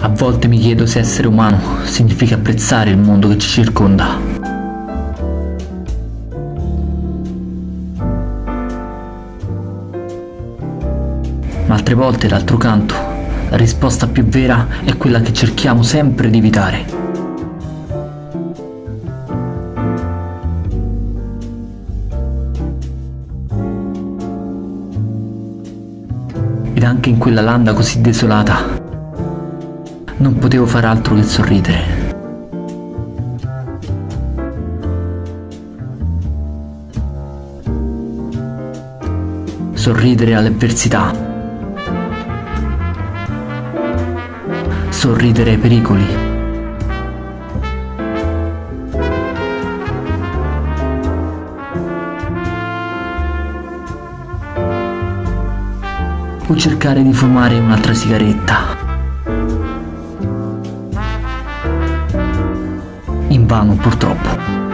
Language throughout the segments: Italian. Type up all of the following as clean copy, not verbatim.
A volte mi chiedo se essere umano significa apprezzare il mondo che ci circonda. Ma altre volte, d'altro canto, la risposta più vera è quella che cerchiamo sempre di evitare. Ed anche in quella landa così desolata non potevo far altro che sorridere. Sorridere alle avversità. Sorridere ai pericoli. O cercare di fumare un'altra sigaretta. Invano, purtroppo.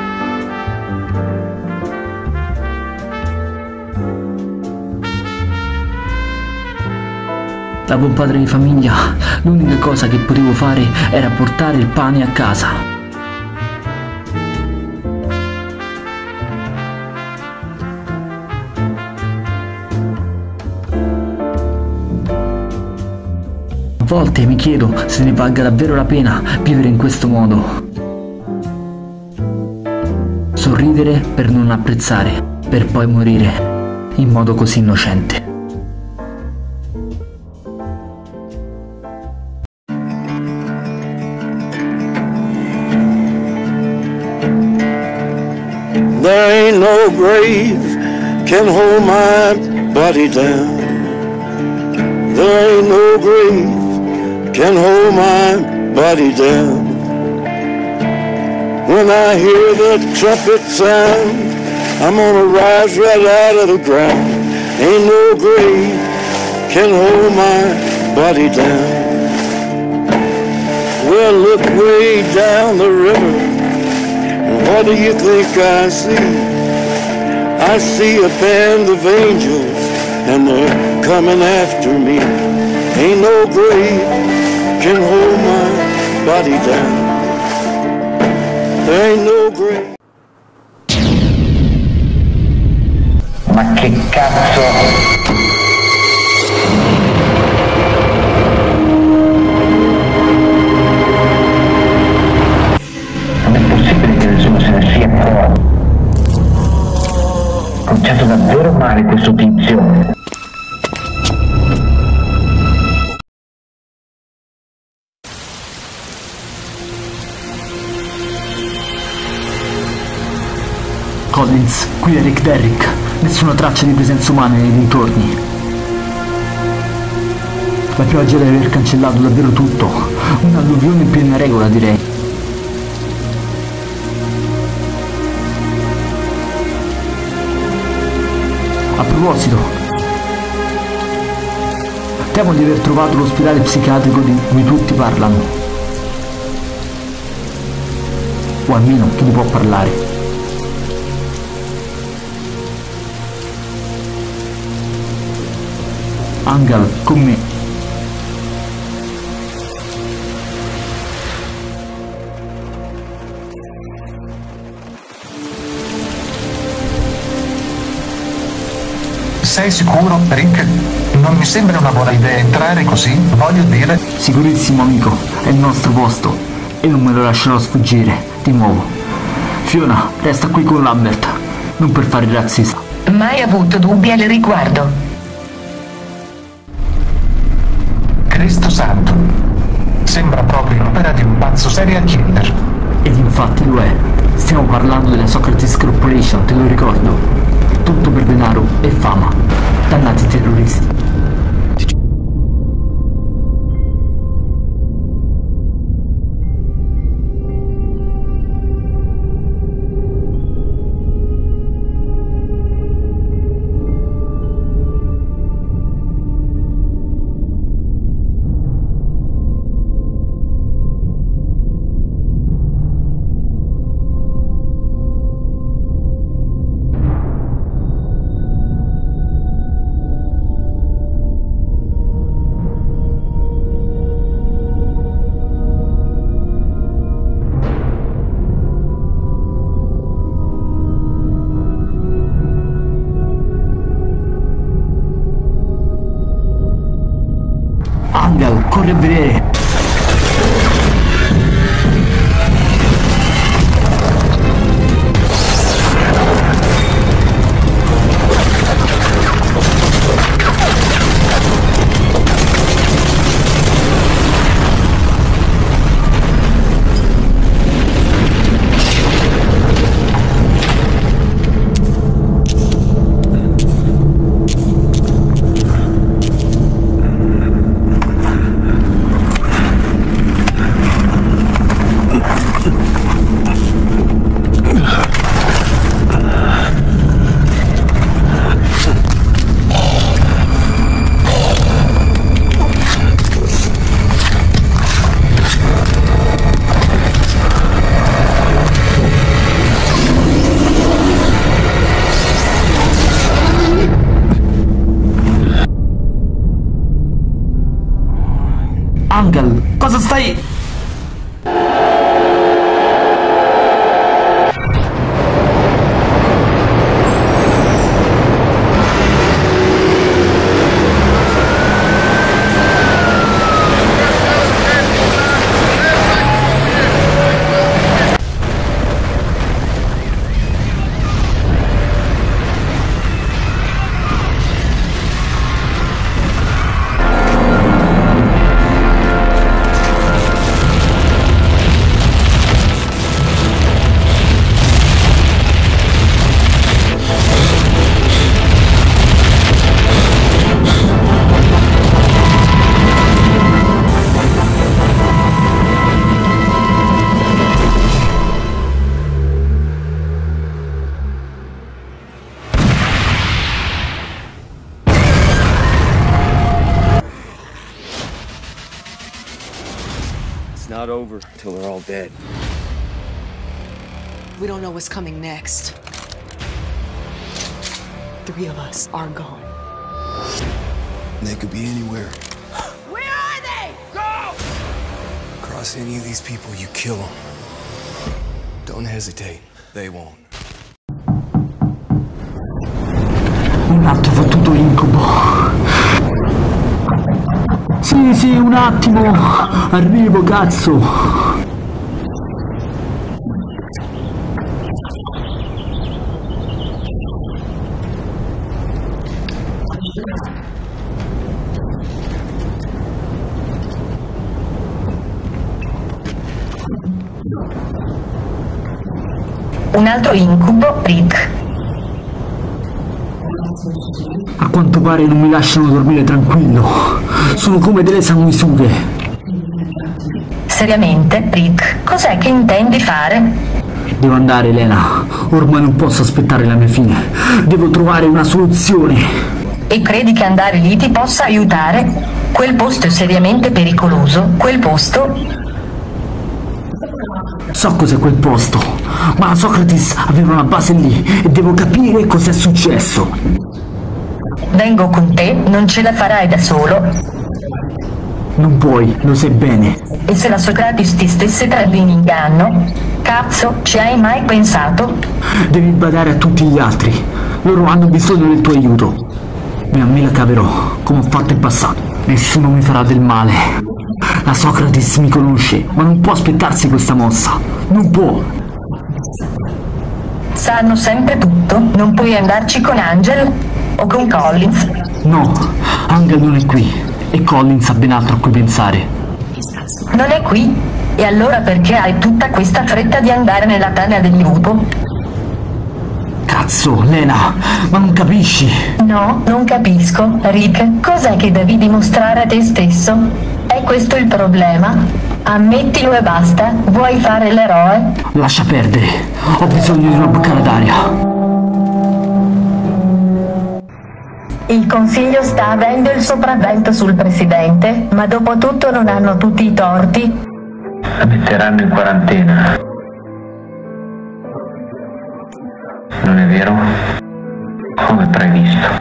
Da buon padre di famiglia, l'unica cosa che potevo fare era portare il pane a casa. A volte mi chiedo se ne valga davvero la pena vivere in questo modo. Sorridere per non apprezzare, per poi morire in modo così innocente. There ain't no grave can hold my body down. There ain't no grave can hold my body down. When I hear the trumpet sound, I'm gonna rise right out of the ground. Ain't no grave can hold my body down. Well, look way down the river, and what do you think I see? I see a band of angels, and they're coming after me. Ain't no grave can hold my body down. There ain't no grave. Ma che cazzo? Non è possibile che nessuno se ne sia accorto. Ho cominciato davvero male questo tizio. Collins, qui è Rick Derrick. Nessuna traccia di presenza umana nei dintorni. La pioggia deve aver cancellato davvero tutto. Un'alluvione in piena regola, direi. A proposito, temo di aver trovato l'ospedale psichiatrico di cui tutti parlano. O almeno chi ne può parlare. Angal, con me. Sei sicuro, Rick? Non mi sembra una buona idea entrare così, voglio dire. Sicurissimo, amico, è il nostro posto e non me lo lascerò sfuggire, di nuovo. Fiona, resta qui con Lambert, non per fare il razzista. Mai avuto dubbi al riguardo. Cristo santo, sembra proprio l'opera di un pazzo serial killer. Ed infatti lo è. Stiamo parlando della Socrates Corporation, te lo ricordo. Tutto per denaro e fama. Dannati terroristi. Angel, corri a vedere. Angel, cosa stai... It's not over till they're all dead. We don't know what's coming next. 3 of us are gone. They could be anywhere. Where are they? Go! Cross any of these people, you kill them. Don't hesitate. They won't. Un altro fottuto incubo. Sì, un attimo. Arrivo, cazzo. Un altro incubo, Rick. A quanto pare non mi lasciano dormire tranquillo. Sono come delle sanguisughe. Seriamente, Rick, cos'è che intendi fare? Devo andare, Elena. Ormai non posso aspettare la mia fine. Devo trovare una soluzione. E credi che andare lì ti possa aiutare? Quel posto è seriamente pericoloso. Quel posto... So cos'è quel posto, ma la Socrates aveva una base lì e devo capire cos'è successo. Vengo con te, non ce la farai da solo. Non puoi, lo sai bene. E se la Socrates ti stesse trarre in inganno? Cazzo, ci hai mai pensato? Devi badare a tutti gli altri. Loro hanno bisogno del tuo aiuto. Ma me la caverò, come ho fatto in passato. Nessuno mi farà del male. La Socrates mi conosce, ma non può aspettarsi questa mossa. Non può. Sanno sempre tutto. Non puoi andarci con Angel? O con Collins? No, Angel non è qui. E Collins ha ben altro a cui pensare. Non è qui? E allora perché hai tutta questa fretta di andare nella tana del lupo? Cazzo, Lena, ma non capisci? No, non capisco. Rick, cos'è che devi dimostrare a te stesso? È questo il problema? Ammettilo e basta. Vuoi fare l'eroe? Lascia perdere. Ho bisogno di una boccata d'aria. Il consiglio sta avendo il sopravvento sul presidente, ma dopo tutto non hanno tutti i torti. La metteranno in quarantena. Non è vero? Come previsto.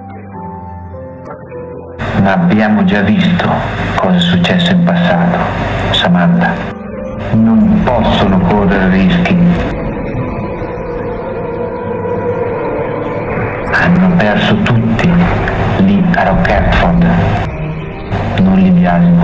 Ma abbiamo già visto cosa è successo in passato, Samantha. Non possono correre rischi. Hanno perso tutti lì a Rockford. non li biasimo.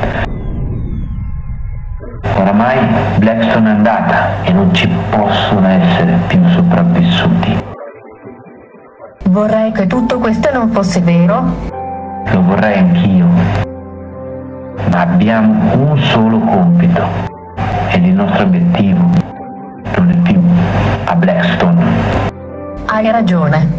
Oramai Blackstone è andata e non ci possono essere più sopravvissuti. Vorrei che tutto questo non fosse vero. Lo vorrei anch'io, ma abbiamo un solo compito ed il nostro obiettivo non è più a Blackstone. Hai ragione.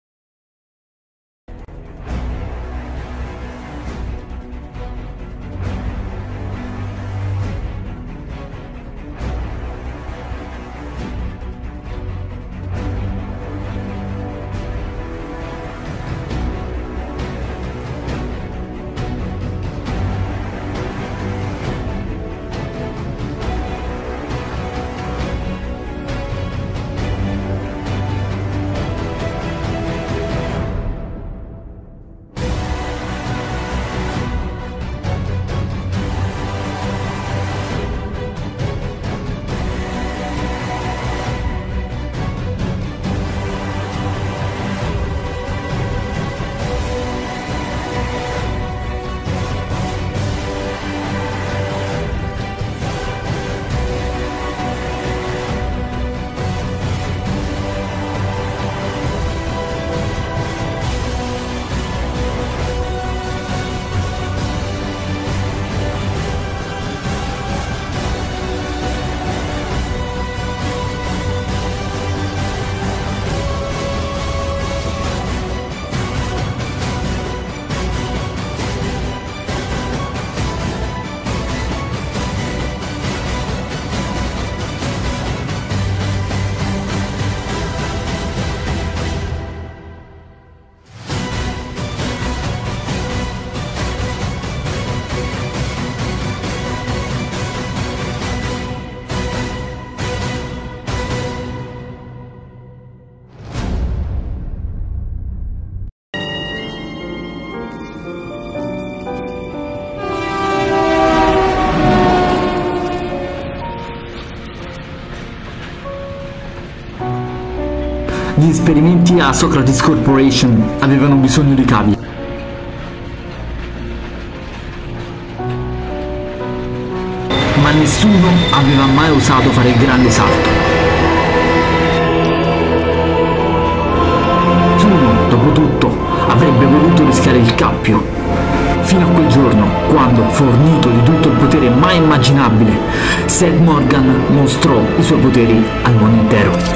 Gli esperimenti a Socrates Corporation avevano bisogno di cavi. Ma nessuno aveva mai osato fare il grande salto. Nessuno, dopo tutto, avrebbe voluto rischiare il cappio. Fino a quel giorno, quando, fornito di tutto il potere mai immaginabile, Seth Morgan mostrò i suoi poteri al mondo intero.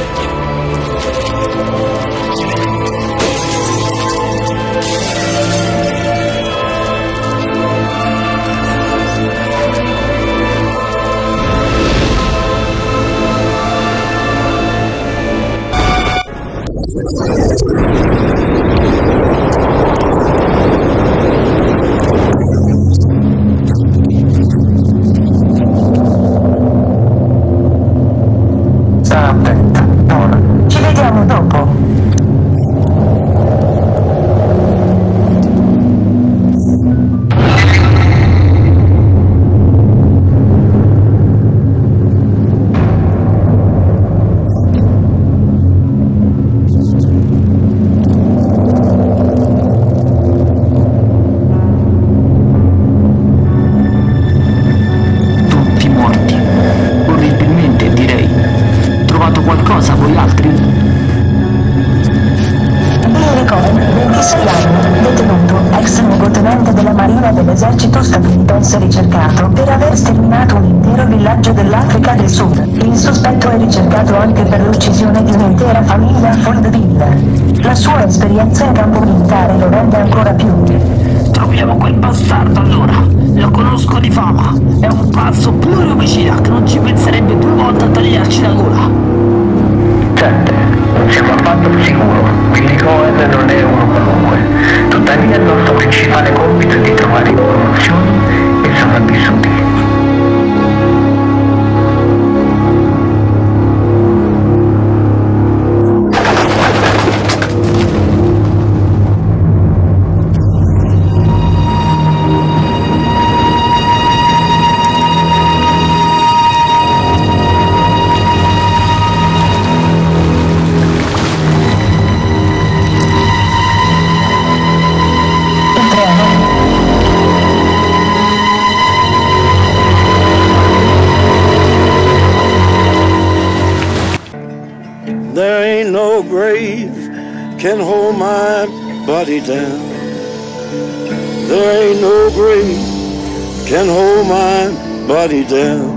Sta attenta, Nora. Ci vediamo dopo. Tutti morti. Orribilmente, direi. Trovato qualcosa voi altri? Billy Cohen, 26 anni, detenuto, ex luogotenente della Marina dell'esercito statunitense ricercato per aver sterminato un intero villaggio dell'Africa del Sud. Il sospetto è ricercato anche per l'uccisione di un'intera famiglia a Foldville. La sua esperienza in campo militare lo rende ancora più. Troviamo quel bastardo allora. Lo conosco di fama. È un pazzo pluriomicida che non ci penserebbe due volte a tagliarci la gola. Certo, non siamo affatto sicuro. Billy Cohen non è uno qualunque. Tuttavia il nostro principale compito è di trovare informazioni e sopravvissuti. ain't no grave can hold my body down. There ain't no grave can hold my body down.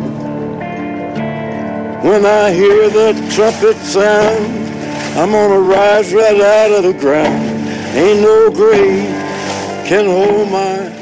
When I hear the trumpet sound, I'm gonna rise right out of the ground. Ain't no grave can hold my